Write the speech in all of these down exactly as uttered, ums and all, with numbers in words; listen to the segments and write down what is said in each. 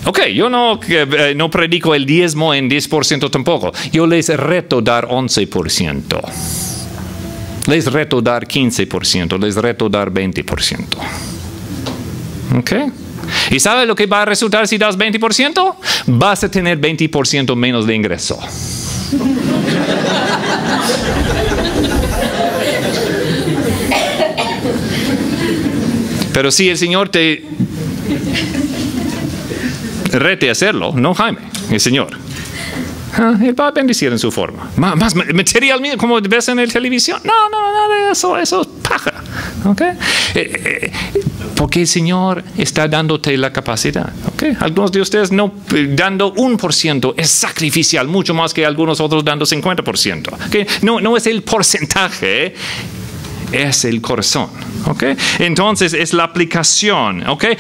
Ok, yo no, eh, no predico el diezmo en diez por ciento tampoco. Yo les reto dar once por ciento. Les reto dar quince por ciento. Les reto dar veinte por ciento. Ok. ¿Y sabe lo que va a resultar si das veinte por ciento? Vas a tener veinte por ciento menos de ingreso. Pero si el Señor te rete a hacerlo, no Jaime, el Señor. Ah, él va a bendecir en su forma. Más, más material mío, como ves en la televisión. No, no, nada de eso, eso es paja. ¿Okay? Eh, eh, porque el Señor está dándote la capacidad. ¿Okay? Algunos de ustedes no dando un por ciento es sacrificial, mucho más que algunos otros dando cincuenta por ciento. ¿Okay? No, no es el porcentaje, es el corazón. ¿Okay? Entonces es la aplicación. ¿Okay?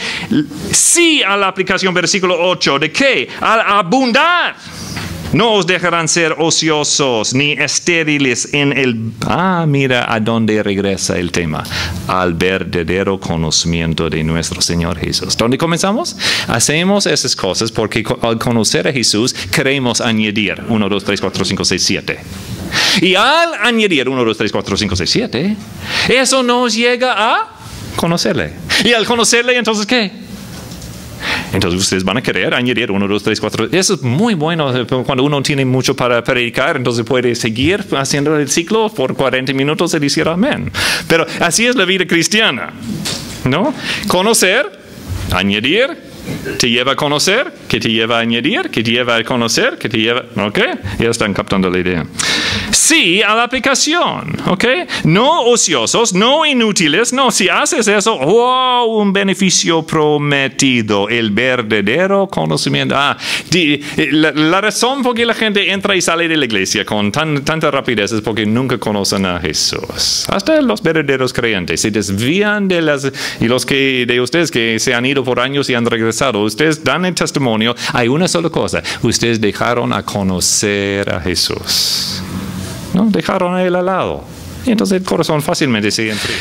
Sí a la aplicación, versículo ocho, ¿de qué? Al abundar. No os dejarán ser ociosos ni estériles en el... Ah, mira a dónde regresa el tema. Al verdadero conocimiento de nuestro Señor Jesús. ¿Dónde comenzamos? Hacemos esas cosas porque al conocer a Jesús queremos añadir uno, dos, tres, cuatro, cinco, seis, siete. Y al añadir uno, dos, tres, cuatro, cinco, seis, siete, eso nos llega a conocerle. Y al conocerle, entonces, ¿qué? Entonces ustedes van a querer añadir uno, dos, tres, cuatro. Eso es muy bueno cuando uno tiene mucho para predicar, entonces puede seguir haciendo el ciclo por cuarenta minutos y decir amén. Pero así es la vida cristiana, ¿no? Conocer, añadir, te lleva a conocer, que te lleva a añadir, que te lleva a conocer, que te lleva... ¿Ok? Ya están captando la idea. Sí a la aplicación, ¿ok? No ociosos, no inútiles, no, si haces eso, wow, un beneficio prometido, el verdadero conocimiento. Ah, di, la, la razón por qué la gente entra y sale de la iglesia con tan, tanta rapidez es porque nunca conocen a Jesús. Hasta los verdaderos creyentes se desvían de las... Y los que de ustedes que se han ido por años y han regresado, ustedes dan el testimonio, hay una sola cosa, ustedes dejaron a conocer a Jesús. ¿No? Dejaron a él al lado. Y entonces el corazón fácilmente se enfría.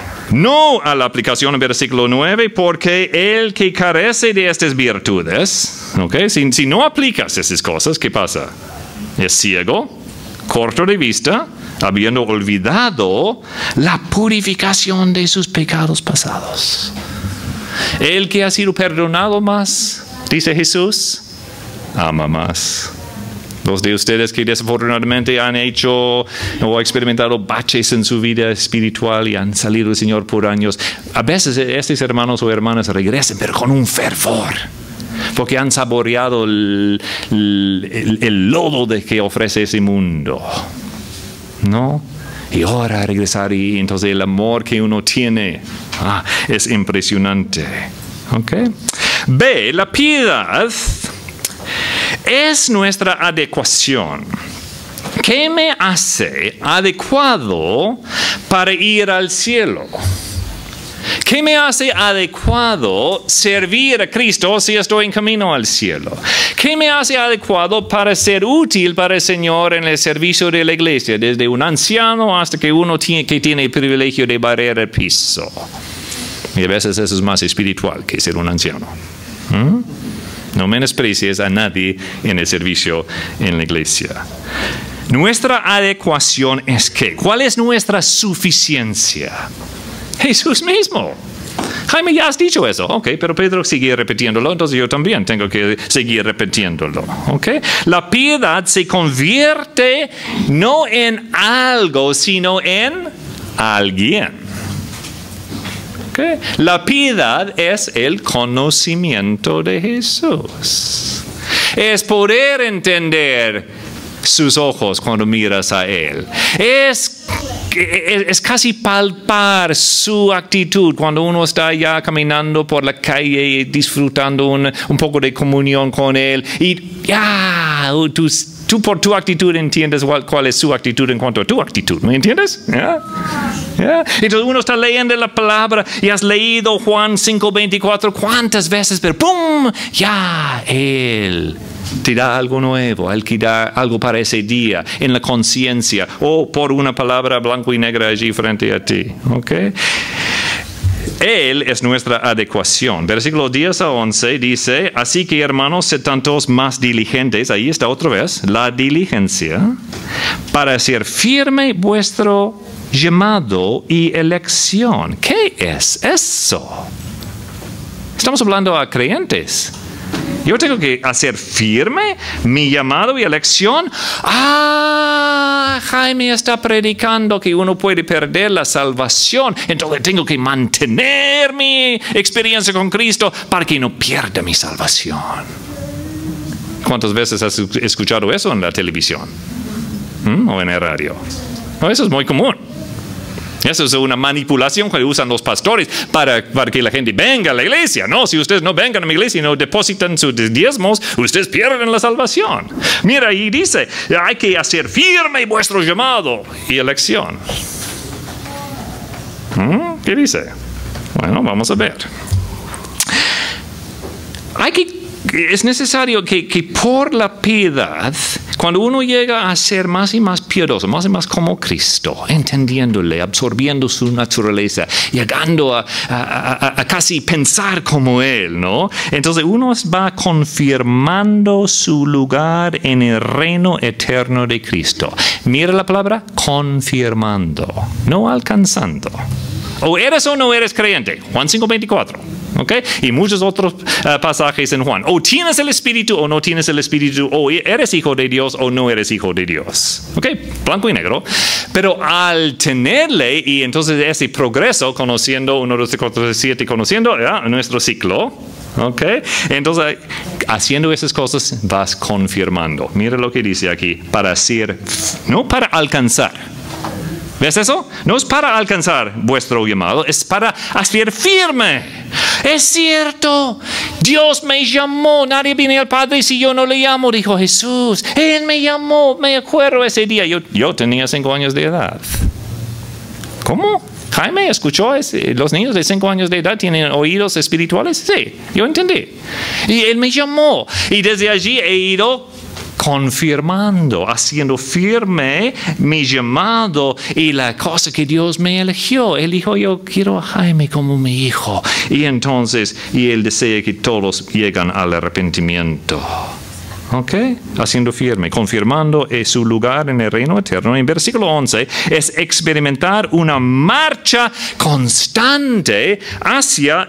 No a la aplicación en versículo nueve, porque el que carece de estas virtudes, ¿okay? si, si no aplicas esas cosas, ¿qué pasa? Es ciego, corto de vista, habiendo olvidado la purificación de sus pecados pasados. El que ha sido perdonado más, dice Jesús, ama más. Los de ustedes que desafortunadamente han hecho o experimentado baches en su vida espiritual y han salido del Señor por años, a veces estos hermanos o hermanas regresan, pero con un fervor, porque han saboreado el, el, el lodo de que ofrece ese mundo, ¿no? Y ahora regresar y entonces el amor que uno tiene ah, es impresionante. ¿Okay? B, la piedad es nuestra adecuación. ¿Qué me hace adecuado para ir al cielo? ¿Qué me hace adecuado servir a Cristo si estoy en camino al cielo? ¿Qué me hace adecuado para ser útil para el Señor en el servicio de la iglesia? Desde un anciano hasta que uno tiene, que tiene el privilegio de barrer el piso. Y a veces eso es más espiritual que ser un anciano. ¿Mm? No menosprecies a nadie en el servicio en la iglesia. Nuestra adecuación es ¿qué? ¿Cuál es nuestra suficiencia? Jesús mismo. Jaime, ya has dicho eso. Ok, pero Pedro sigue repitiéndolo, entonces yo también tengo que seguir repitiéndolo. Ok. La piedad se convierte no en algo, sino en alguien. Okay. La piedad es el conocimiento de Jesús. Es poder entender sus ojos cuando miras a Él. Es, es, es casi palpar su actitud cuando uno está ya caminando por la calle disfrutando un, un poco de comunión con Él. Y ya, tus... Tú por tu actitud entiendes cuál, cuál es su actitud en cuanto a tu actitud. ¿Me entiendes? ¿Yeah? ¿Yeah? Entonces uno está leyendo la palabra y has leído Juan cinco veinticuatro cuántas veces, pero ¡pum! Ya, Él te da algo nuevo, Él te da algo para ese día, en la conciencia, o por una palabra blanco y negra allí frente a ti. ¿Ok? Él es nuestra adecuación. Versículo diez a once dice, así que hermanos, sed tantos más diligentes, ahí está otra vez, la diligencia, para hacer firme vuestro llamado y elección. ¿Qué es eso? Estamos hablando a creyentes. Yo tengo que hacer firme mi llamado y elección. Ah, Jaime está predicando que uno puede perder la salvación. Entonces tengo que mantener mi experiencia con Cristo para que no pierda mi salvación. ¿Cuántas veces has escuchado eso en la televisión? ¿Mm? ¿O en el radio? No, eso es muy común. Eso es una manipulación que usan los pastores para, para que la gente venga a la iglesia. No, si ustedes no vengan a mi iglesia y no depositan sus diezmos, ustedes pierden la salvación. Mira, ahí dice, hay que hacer firme vuestro llamado y elección. ¿Mm? ¿Qué dice? Bueno, vamos a ver. Hay que Es necesario que, que por la piedad, cuando uno llega a ser más y más piadoso, más y más como Cristo, entendiéndole, absorbiendo su naturaleza, llegando a, a, a, a casi pensar como Él, ¿no? Entonces uno va confirmando su lugar en el reino eterno de Cristo. Mira la palabra, confirmando, no alcanzando. O eres o no eres creyente. Juan cinco veinticuatro. ¿Okay? Y muchos otros uh, pasajes en Juan. O tienes el Espíritu o no tienes el Espíritu. O eres hijo de Dios o no eres hijo de Dios. ¿Okay? Blanco y negro. Pero al tenerle y entonces ese progreso, conociendo uno, dos, tres, cuatro, siete, conociendo ¿ya? nuestro ciclo. ¿Okay? Entonces, haciendo esas cosas vas confirmando. Mira lo que dice aquí. Para ser, no para alcanzar. ¿Ves eso? No es para alcanzar vuestro llamado, es para hacer firme. Es cierto, Dios me llamó, nadie viene al Padre si yo no le llamo, dijo Jesús. Él me llamó, me acuerdo ese día, yo, yo tenía cinco años de edad. ¿Cómo? Jaime escuchó, ese, los niños de cinco años de edad tienen oídos espirituales. Sí, yo entendí. Y Él me llamó y desde allí he ido confirmando, haciendo firme mi llamado y la cosa que Dios me eligió. Él dijo, yo quiero a Jaime como mi hijo. Y entonces, y Él desea que todos lleguen al arrepentimiento. ¿Ok? Haciendo firme, confirmando su lugar en el reino eterno. En versículo once es experimentar una marcha constante hacia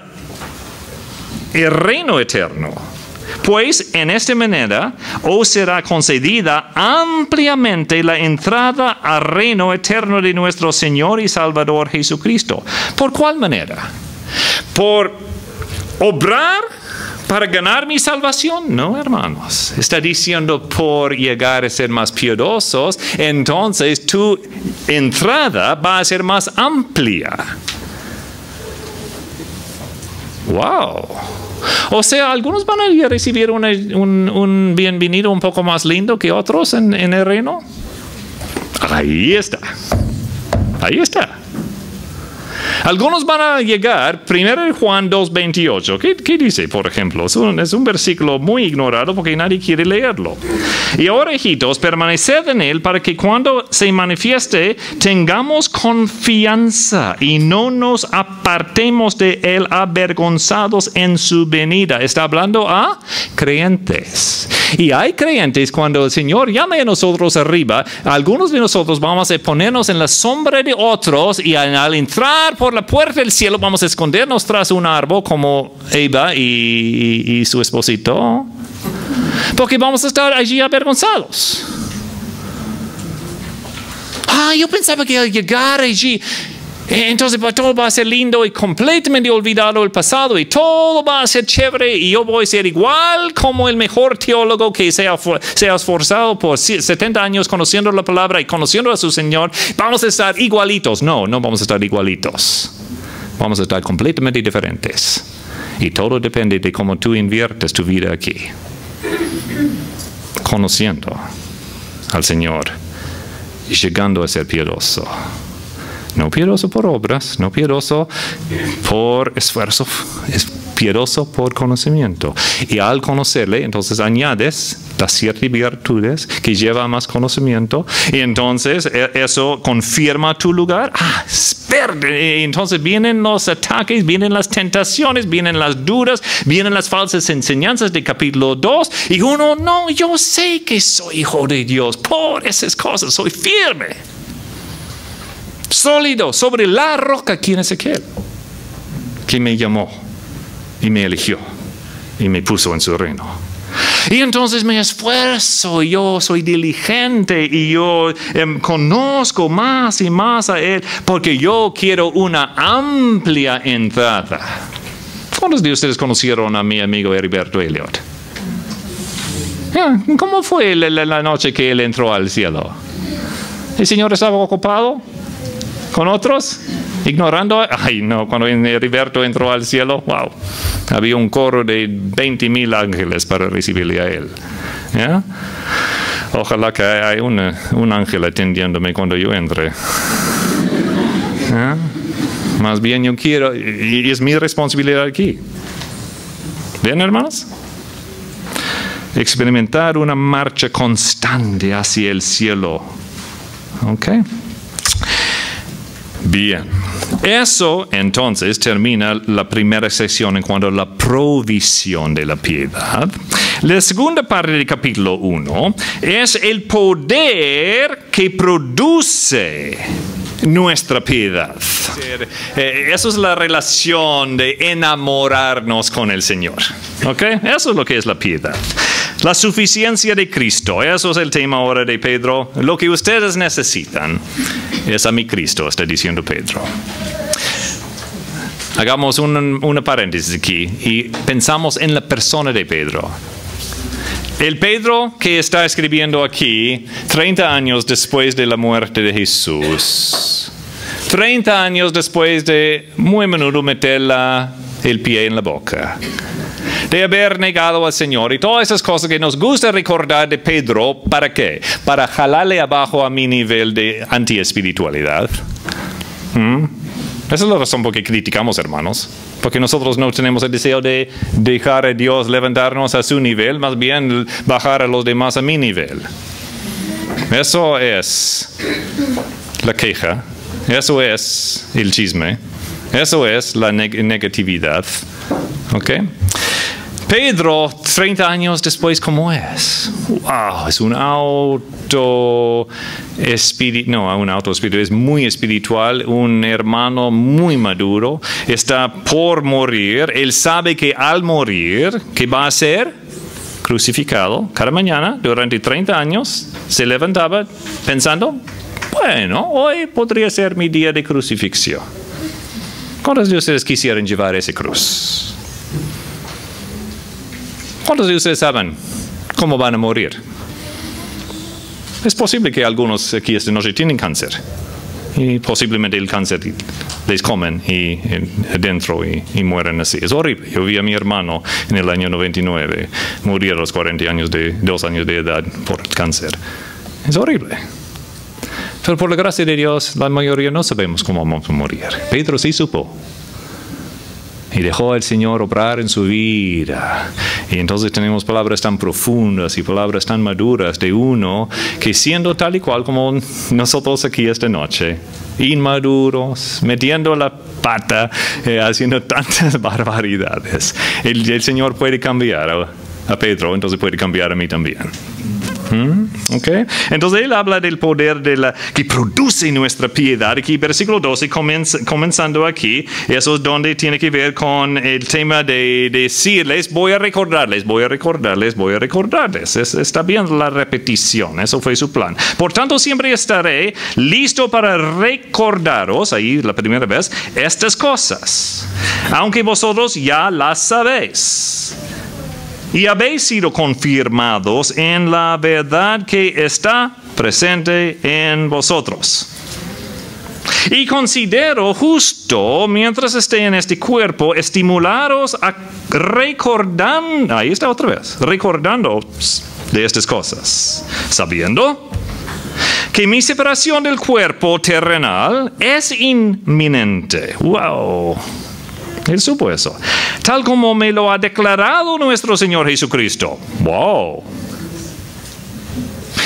el reino eterno. Pues en esta manera os será concedida ampliamente la entrada al reino eterno de nuestro Señor y Salvador Jesucristo. ¿Por cuál manera? ¿Por obrar para ganar mi salvación? No, hermanos. Está diciendo por llegar a ser más piadosos, entonces tu entrada va a ser más amplia. Wow. O sea, algunos van a recibir una, un, un bienvenido un poco más lindo que otros en, en el reino. Ahí está. Ahí está. Algunos van a llegar, primero en Juan dos veintiocho. ¿Qué, ¿Qué dice, por ejemplo? Es un, es un versículo muy ignorado porque nadie quiere leerlo. Y ahora, hijitos, permaneced en él para que cuando se manifieste tengamos confianza y no nos apartemos de él avergonzados en su venida. Está hablando a creyentes. Y hay creyentes, cuando el Señor llame a nosotros arriba, algunos de nosotros vamos a ponernos en la sombra de otros y al entrar por la puerta del cielo vamos a escondernos tras un árbol como Eva y, y, y su esposito, porque vamos a estar allí avergonzados. Ah, yo pensaba que al llegar allí, entonces todo va a ser lindo y completamente olvidado el pasado y todo va a ser chévere y yo voy a ser igual como el mejor teólogo que se ha, se ha esforzado por setenta años conociendo la palabra y conociendo a su Señor. Vamos a estar igualitos. No, no vamos a estar igualitos. Vamos a estar completamente diferentes. Y todo depende de cómo tú inviertes tu vida aquí. Conociendo al Señor y llegando a ser piadoso. No piadoso por obras, no piadoso por esfuerzo, es piadoso por conocimiento. Y al conocerle, entonces añades las siete virtudes que lleva a más conocimiento. Y entonces eso confirma tu lugar. Ah, fuerte. Entonces vienen los ataques, vienen las tentaciones, vienen las dudas, vienen las falsas enseñanzas de capítulo dos. Y uno, no, yo sé que soy hijo de Dios. Por esas cosas soy firme. Sólido sobre la roca. ¿Quién es aquel que me llamó y me eligió y me puso en su reino? Y entonces me esfuerzo, yo soy diligente y yo eh, conozco más y más a Él porque yo quiero una amplia entrada. ¿Cuántos de ustedes conocieron a mi amigo Heriberto Elliot? ¿Cómo fue la, la, la noche que él entró al cielo? ¿El Señor estaba ocupado con otros? ¿Ignorando? Ay, no, cuando Heriberto entró al cielo, wow. Había un coro de veinte mil ángeles para recibirle a él. ¿Ya? Ojalá que haya una, un ángel atendiéndome cuando yo entre. ¿Ya? Más bien yo quiero, y es mi responsabilidad aquí. ¿Bien, hermanos? Experimentar una marcha constante hacia el cielo. ¿Ok? Bien. Eso entonces termina la primera sección en cuanto a la provisión de la piedad. La segunda parte del capítulo uno es el poder que produce nuestra piedad. Eso es la relación de enamorarnos con el Señor. ¿Ok? Eso es lo que es la piedad. La suficiencia de Cristo. Eso es el tema ahora de Pedro. Lo que ustedes necesitan es a mi Cristo, está diciendo Pedro. Hagamos un, una paréntesis aquí y pensamos en la persona de Pedro. El Pedro que está escribiendo aquí, treinta años después de la muerte de Jesús, treinta años después de muy a menudo meter la, el pie en la boca, de haber negado al Señor y todas esas cosas que nos gusta recordar de Pedro, ¿para qué? Para jalarle abajo a mi nivel de antiespiritualidad. ¿Mm? Esa es la razón por que criticamos, hermanos. Porque nosotros no tenemos el deseo de dejar a Dios levantarnos a su nivel, más bien bajar a los demás a mi nivel. Eso es la queja. Eso es el chisme. Eso es la neg- negatividad. ¿Ok? Pedro, treinta años después, ¿cómo es? Wow, es un auto espíritu, no, un auto espíritu, es muy espiritual, un hermano muy maduro, está por morir, él sabe que al morir, ¿qué va a hacer? Crucificado. Cada mañana, durante treinta años, se levantaba pensando, bueno, hoy podría ser mi día de crucifixión. ¿Cuántos de ustedes quisieran llevar esa cruz? ¿Cuántos de ustedes saben cómo van a morir? Es posible que algunos aquí esta noche tienen cáncer. Y posiblemente el cáncer les comen y, y, adentro y, y mueren así. Es horrible. Yo vi a mi hermano en el año noventa y nueve morir a los cuarenta años de, dos años de edad por cáncer. Es horrible. Pero por la gracia de Dios, la mayoría no sabemos cómo vamos a morir. Pedro sí supo. Y dejó al Señor obrar en su vida. Y entonces tenemos palabras tan profundas y palabras tan maduras de uno que siendo tal y cual como nosotros aquí esta noche, inmaduros, metiendo la pata, eh, haciendo tantas barbaridades, el, el Señor puede cambiar a, a Pedro, entonces puede cambiar a mí también. ¿Mm? Okay. Entonces él habla del poder de la, que produce nuestra piedad. Aquí versículo doce, comenz, comenzando aquí, eso es donde tiene que ver con el tema de, de decirles, voy a recordarles, voy a recordarles, voy a recordarles. Es, está bien la repetición, eso fue su plan. Por tanto, siempre estaré listo para recordaros, ahí la primera vez, estas cosas, aunque vosotros ya las sabéis. Y habéis sido confirmados en la verdad que está presente en vosotros. Y considero justo, mientras esté en este cuerpo, estimularos a recordar, ahí está otra vez, recordando de estas cosas, sabiendo que mi separación del cuerpo terrenal es inminente. ¡Wow! Él supo eso. Tal como me lo ha declarado nuestro Señor Jesucristo. ¡Wow!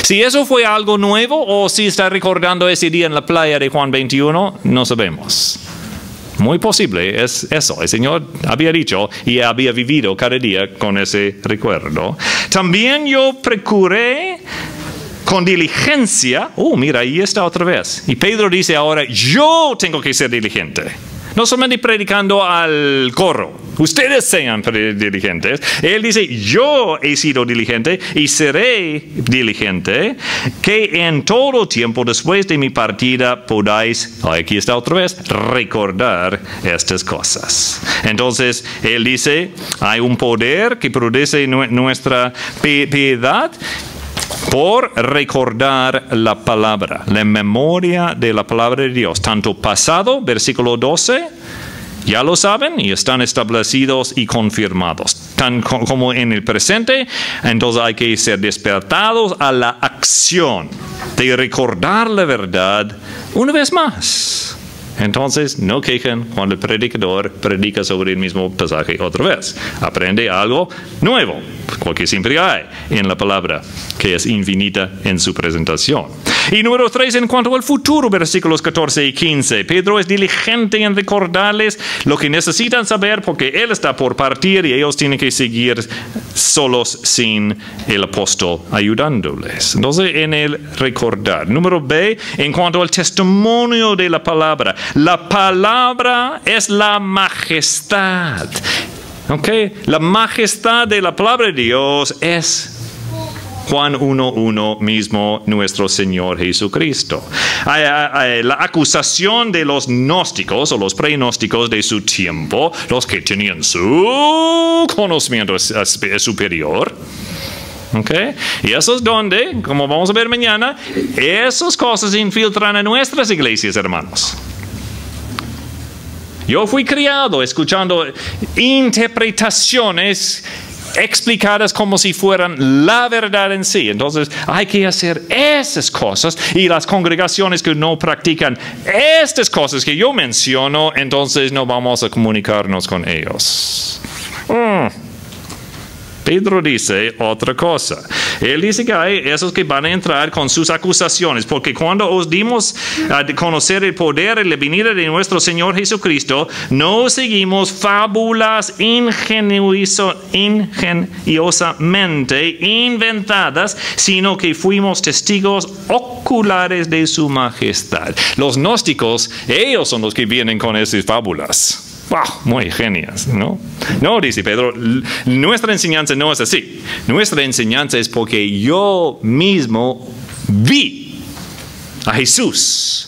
Si eso fue algo nuevo o si está recordando ese día en la playa de Juan veintiuno, no sabemos. Muy posible es eso. El Señor había dicho y había vivido cada día con ese recuerdo. También yo procuré con diligencia. Oh, mira, ahí está otra vez. Y Pedro dice ahora, yo tengo que ser diligente. No solamente predicando al coro. Ustedes sean diligentes. Él dice, yo he sido diligente y seré diligente, que en todo tiempo después de mi partida podáis, aquí está otra vez, recordar estas cosas. Entonces, él dice, hay un poder que produce nuestra piedad por recordar la palabra, la memoria de la palabra de Dios, tanto pasado, versículo doce, ya lo saben y están establecidos y confirmados, tan como en el presente. Entonces hay que ser despertados a la acción de recordar la verdad una vez más. Entonces, no quejen cuando el predicador predica sobre el mismo pasaje otra vez. Aprende algo nuevo, porque siempre hay en la palabra, que es infinita en su presentación. Y número tres, en cuanto al futuro, versículos catorce y quince. Pedro es diligente en recordarles lo que necesitan saber, porque él está por partir y ellos tienen que seguir solos sin el apóstol ayudándoles. Entonces, en el recordar. Número B, en cuanto al testimonio de la palabra. La palabra es la majestad. ¿Ok? La majestad de la palabra de Dios es Juan uno uno mismo, nuestro Señor Jesucristo. La acusación de los gnósticos o los prenósticos de su tiempo, los que tenían su conocimiento superior. Okay. Y eso es donde, como vamos a ver mañana, esas cosas infiltran en nuestras iglesias, hermanos. Yo fui criado escuchando interpretaciones explicadas como si fueran la verdad en sí. Entonces hay que hacer esas cosas, y las congregaciones que no practican estas cosas que yo menciono, entonces no vamos a comunicarnos con ellos. Mm. Pedro dice otra cosa. Él dice que hay esos que van a entrar con sus acusaciones, porque cuando os dimos a conocer el poder y la venida de nuestro Señor Jesucristo, no seguimos fábulas ingenioso, ingeniosamente inventadas, sino que fuimos testigos oculares de su majestad. Los gnósticos, ellos son los que vienen con esas fábulas. Wow, muy genias, ¿no? No, dice Pedro, nuestra enseñanza no es así. Nuestra enseñanza es porque yo mismo vi a Jesús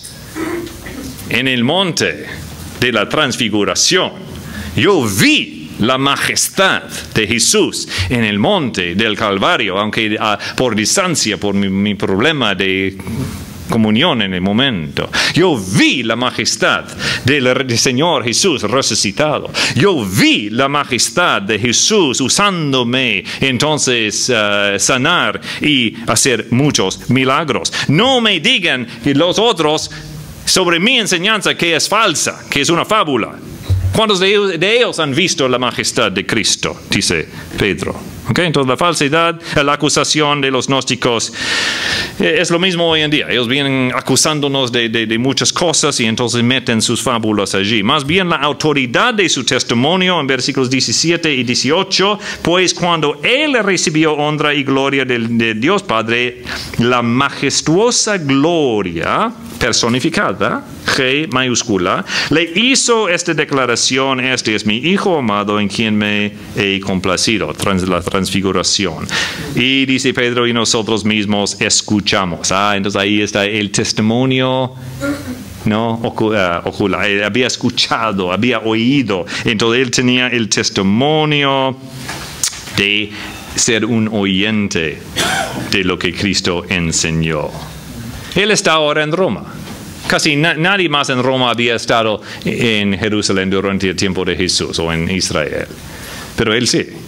en el monte de la transfiguración. Yo vi la majestad de Jesús en el monte del Calvario, aunque uh, por distancia, por mi, mi problema de comunión en el momento. Yo vi la majestad del Señor Jesús resucitado. Yo vi la majestad de Jesús usándome entonces uh, sanar y hacer muchos milagros. No me digan que los otros sobre mi enseñanza que es falsa, que es una fábula. ¿Cuántos de ellos, de ellos han visto la majestad de Cristo? Dice Pedro. Okay, entonces la falsedad, la acusación de los gnósticos es lo mismo hoy en día. Ellos vienen acusándonos de, de, de muchas cosas y entonces meten sus fábulas allí. Más bien la autoridad de su testimonio en versículos diecisiete y dieciocho, pues cuando él recibió honra y gloria de, de Dios Padre, la majestuosa gloria personificada, G mayúscula, le hizo esta declaración: este es mi Hijo amado en quien me he complacido. Trans, la transfiguración. Y dice Pedro, y nosotros mismos escuchamos. Ah, entonces ahí está el testimonio, no ocular. Él había escuchado, había oído. Entonces él tenía el testimonio de ser un oyente de lo que Cristo enseñó. Él está ahora en Roma. Casi na nadie más en Roma había estado en Jerusalén durante el tiempo de Jesús o en Israel. Pero él sí.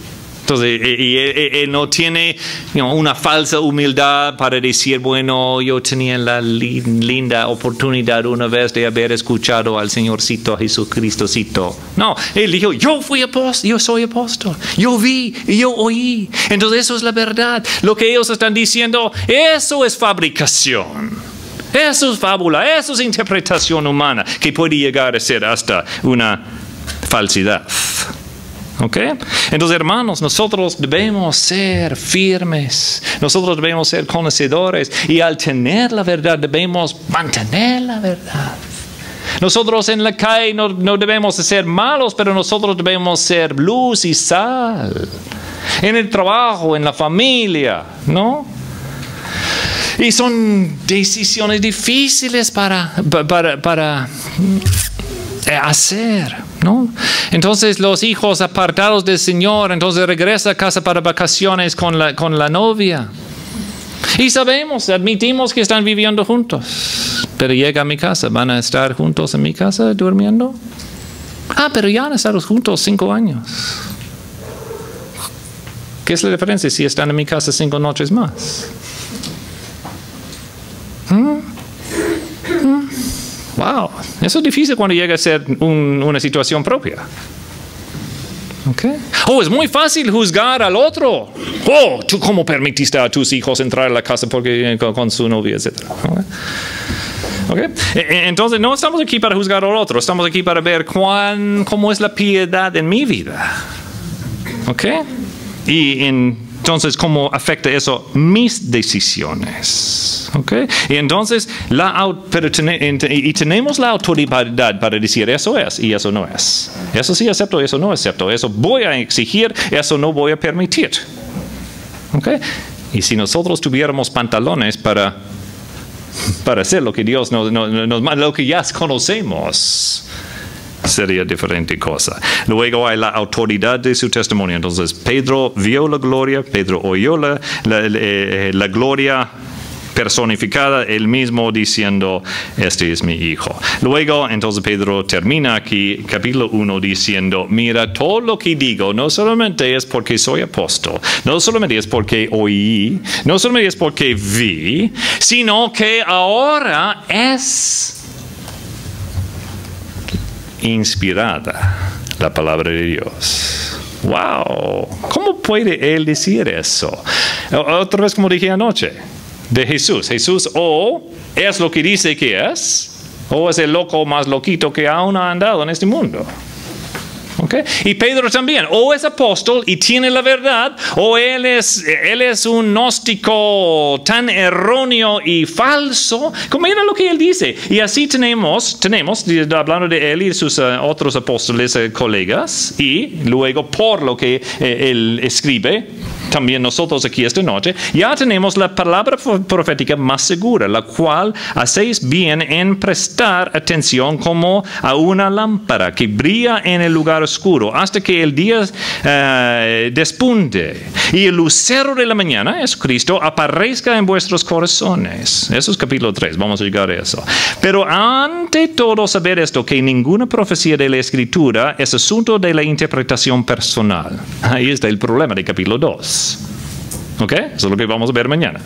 Entonces, y, y, y, y no tiene you know, una falsa humildad para decir, bueno, yo tenía la li linda oportunidad una vez de haber escuchado al Señorcito, a Jesucristocito. No, él dijo, yo fui apóstol, yo soy apóstol, yo vi y yo oí. Entonces eso es la verdad. Lo que ellos están diciendo, eso es fabricación. Eso es fábula, eso es interpretación humana que puede llegar a ser hasta una falsidad. ¿Ok? Entonces, hermanos, nosotros debemos ser firmes. Nosotros debemos ser conocedores. Y al tener la verdad, debemos mantener la verdad. Nosotros en la calle no, no debemos ser malos, pero nosotros debemos ser luz y sal. En el trabajo, en la familia, ¿no? Y son decisiones difíciles para... para, para hacer, ¿no? Entonces los hijos apartados del Señor, entonces regresa a casa para vacaciones con la, con la novia. Y sabemos, admitimos que están viviendo juntos. Pero llega a mi casa, ¿van a estar juntos en mi casa durmiendo? Ah, pero ya han estado juntos cinco años. ¿Qué es la diferencia si están en mi casa cinco noches más? ¿Mm? ¿Mm? Wow, eso es difícil cuando llega a ser un, una situación propia. Okay. Oh, es muy fácil juzgar al otro. Oh, ¿tú cómo permitiste a tus hijos entrar a la casa porque, con, con su novia, etcétera? Okay. Okay. Entonces, no estamos aquí para juzgar al otro. Estamos aquí para ver cuán, cómo es la piedad en mi vida. Okay. Y en Entonces, ¿cómo afecta eso mis decisiones? ¿Okay? Y entonces, la, pero ten, y tenemos la autoridad para decir eso es y eso no es. Eso sí acepto, eso no acepto. Eso voy a exigir, eso no voy a permitir. ¿Okay? Y si nosotros tuviéramos pantalones para, para hacer lo que Dios nos, nos, nos manda, lo que ya conocemos, sería diferente cosa. Luego hay la autoridad de su testimonio. Entonces Pedro vio la gloria, Pedro oyó la, la, la, la gloria personificada, él mismo diciendo, este es mi hijo. Luego, entonces Pedro termina aquí, capítulo uno, diciendo, mira, todo lo que digo no solamente es porque soy apóstol, no solamente es porque oí, no solamente es porque vi, sino que ahora es inspirada la palabra de Dios. Wow, ¿cómo puede él decir eso? Otra vez, como dije anoche, de Jesús. Jesús o es lo que dice que es, o es el loco más loquito que aún ha andado en este mundo. Okay. Y Pedro también, o es apóstol y tiene la verdad, o él es, él es un gnóstico tan erróneo y falso, como era lo que él dice. Y así tenemos, tenemos hablando de él y sus uh, otros apóstoles uh, colegas, y luego por lo que uh, él escribe, también nosotros aquí esta noche, ya tenemos la palabra profética más segura, la cual hacéis bien en prestar atención como a una lámpara que brilla en el lugar oscuro hasta que el día uh, despunte y el lucero de la mañana, es Cristo, aparezca en vuestros corazones. Eso es capítulo tres, vamos a llegar a eso. Pero ante todo saber esto, que ninguna profecía de la Escritura es asunto de la interpretación personal. Ahí está el problema de capítulo dos. ¿Ok? Eso es lo que vamos a ver mañana.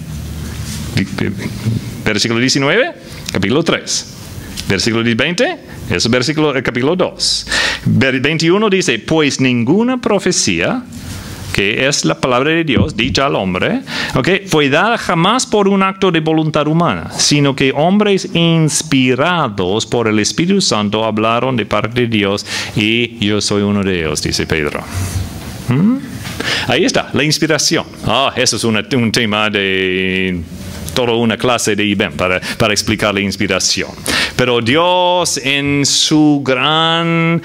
Versículo diecinueve, capítulo tres. Versículo veinte, es versículo, capítulo dos. veintiuno dice, pues ninguna profecía, que es la palabra de Dios, dicha al hombre, okay, fue dada jamás por un acto de voluntad humana, sino que hombres inspirados por el Espíritu Santo hablaron de parte de Dios, y yo soy uno de ellos, dice Pedro. ¿Mm? Ahí está, la inspiración. Ah, oh, eso es una, un tema de toda una clase de I B E M para, para explicar la inspiración. Pero Dios en su gran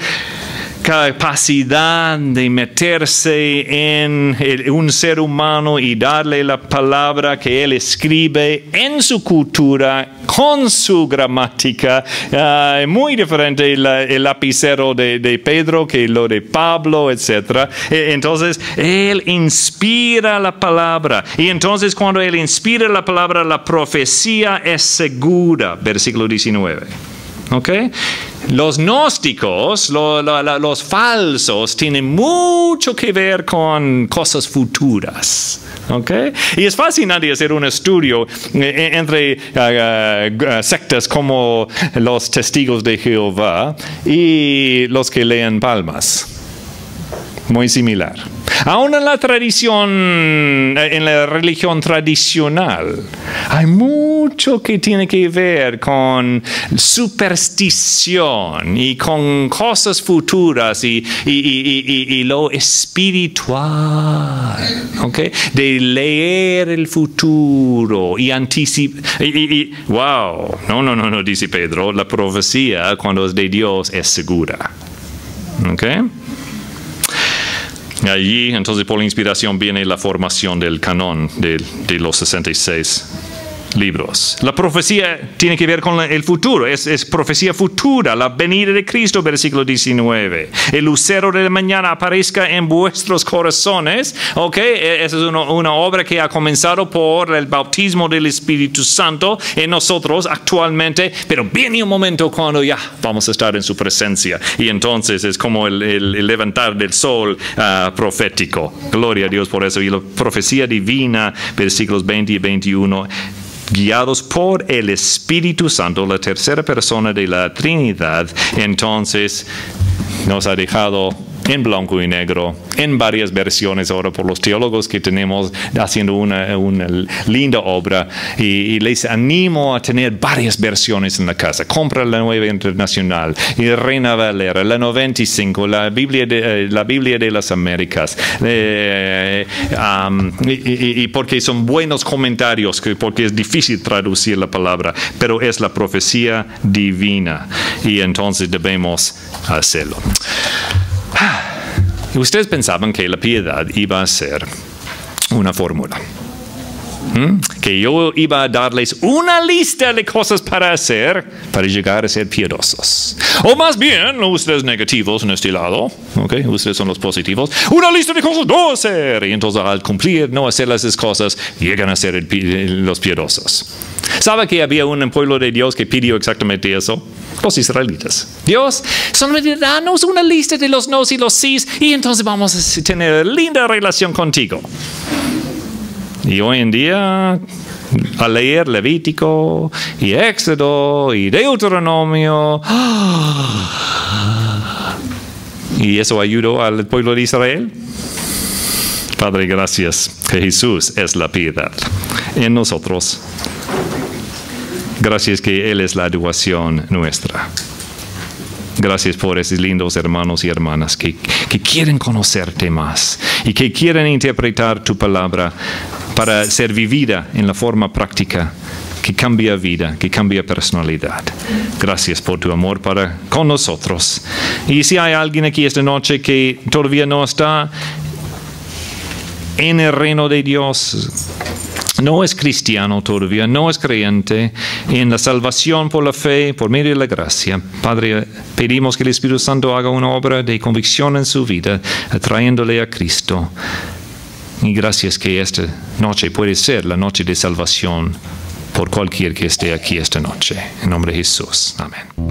capacidad de meterse en el, un ser humano y darle la palabra que él escribe en su cultura, con su gramática, uh, muy diferente el, el lapicero de, de Pedro que lo de Pablo, etcétera. Entonces, él inspira la palabra. Y entonces, cuando él inspira la palabra, la profecía es segura. Versículo diecinueve. ¿Okay? Los gnósticos, lo, lo, lo, los falsos, tienen mucho que ver con cosas futuras. ¿Okay? Y es fascinante hacer un estudio eh, entre uh, uh, sectas como los testigos de Jehová y los que leen palmas. Muy similar. Aún en la tradición, en la religión tradicional, hay mucho que tiene que ver con superstición y con cosas futuras y, y, y, y, y lo espiritual, ¿okay? De leer el futuro y anticipar. Y, y, y, wow, no, no, no, no, dice Pedro, la profecía cuando es de Dios es segura. ¿Ok? Allí, entonces, por la inspiración viene la formación del canon de, de los sesenta y seis libros. La profecía tiene que ver con el futuro, es, es profecía futura, la venida de Cristo, versículo diecinueve. El lucero de la mañana aparezca en vuestros corazones, ¿ok? Esa es una, una obra que ha comenzado por el bautismo del Espíritu Santo en nosotros actualmente, pero viene un momento cuando ya vamos a estar en su presencia y entonces es como el, el, el levantar del sol uh, profético. Gloria a Dios por eso. Y la profecía divina, versículos veinte y veintiuno, guiados por el Espíritu Santo, la tercera persona de la Trinidad, entonces nos ha dejado en blanco y negro, en varias versiones ahora por los teólogos que tenemos haciendo una, una linda obra y, y les animo a tener varias versiones en la casa. Compra la Nueva Internacional, y Reina Valera, la noventa y cinco, la Biblia de, eh, la Biblia de las Américas, eh, um, y, y, y porque son buenos comentarios, porque es difícil traducir la palabra, pero es la profecía divina y entonces debemos hacerlo. Ustedes pensaban que la piedad iba a ser una fórmula. ¿Mm? Que yo iba a darles una lista de cosas para hacer para llegar a ser piadosos. O más bien, ustedes negativos en este lado, ¿okay? Ustedes son los positivos. Una lista de cosas no hacer. Y entonces al cumplir, no hacer esas cosas, llegan a ser el, los piadosos. ¿Sabe que había un pueblo de Dios que pidió exactamente eso? Los israelitas. Dios, solamente danos una lista de los nos y los sís y entonces vamos a tener linda relación contigo. Y hoy en día, al leer Levítico y Éxodo y Deuteronomio, ¿y eso ayudó al pueblo de Israel? Padre, gracias que Jesús es la piedad en nosotros. Gracias que Él es la adoración nuestra. Gracias por esos lindos hermanos y hermanas que, que quieren conocerte más y que quieren interpretar tu palabra para ser vivida en la forma práctica que cambia vida, que cambia personalidad. Gracias por tu amor para con nosotros. Y si hay alguien aquí esta noche que todavía no está en el reino de Dios, no es cristiano todavía, no es creyente en la salvación por la fe, por medio de la gracia, Padre, pedimos que el Espíritu Santo haga una obra de convicción en su vida, atrayéndole a Cristo. Y gracias que esta noche puede ser la noche de salvación por cualquier que esté aquí esta noche. En nombre de Jesús. Amén.